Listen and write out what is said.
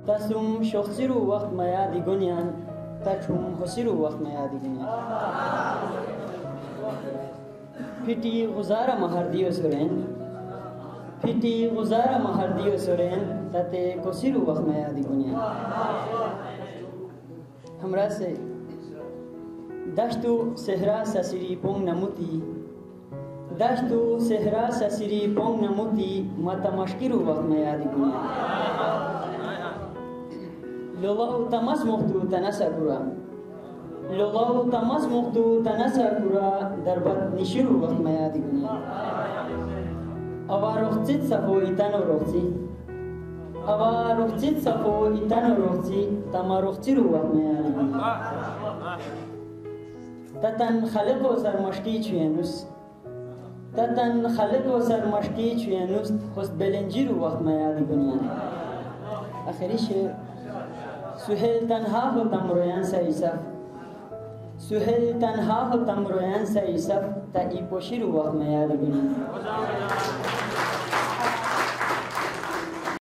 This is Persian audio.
تسوم شخصی رو وقت میادی گنیان تچوم حسی رو وقت میادی گنیان پیتی غزار مهردی و سرین پیتی غزار مهردی و سرین تاته کسی رو وقت میادی گنیان همراه سے دشتو صحرا سسری پونگ نموتی دشتو صحرا سسری پونگ نموتی ماتا مشکی رو وقت میادی گنیان لولاو تماس مختو تنسا کرا لولاو تماس مختو تنسا کرا دربت نشیرو وقت میادی گنیان اوا رخصت صفو ایتانو رخصی اوا رخصت صفو ایتانو رخصی تما رخصی رو وقت میادی گنیان تتن خلق و سرمشکی چوینوس تتن خلق و سرمشکی چوینوس خست بلنجی رو وقت میادی گنیان آخری شعر سهل تنها ہوتم رویان سا ایسف سهل تنها ہوتم رویان سا ایسف تا ای پوشی رو وقت میاد گنیان